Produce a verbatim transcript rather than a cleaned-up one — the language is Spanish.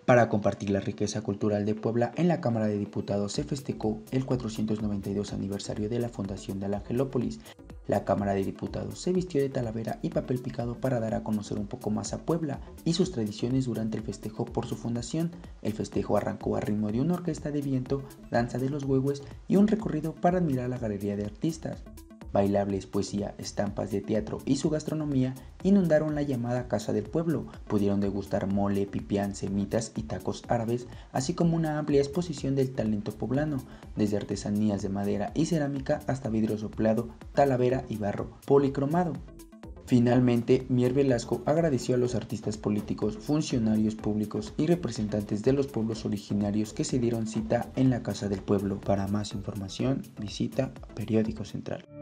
Para compartir la riqueza cultural de Puebla, en la Cámara de Diputados se festejó el cuatrocientos noventa y dos aniversario de la fundación de la Angelópolis. La Cámara de Diputados se vistió de talavera y papel picado para dar a conocer un poco más a Puebla y sus tradiciones durante el festejo por su fundación. El festejo arrancó a ritmo de una orquesta de viento, danza de los huehues y un recorrido para admirar la galería de artistas. Bailables, poesía, estampas de teatro y su gastronomía inundaron la llamada Casa del Pueblo. Pudieron degustar mole, pipián, semitas y tacos árabes, así como una amplia exposición del talento poblano, desde artesanías de madera y cerámica hasta vidrio soplado, talavera y barro policromado. Finalmente, Mier Velasco agradeció a los artistas políticos, funcionarios públicos y representantes de los pueblos originarios que se dieron cita en la Casa del Pueblo. Para más información, visita Periódico Central.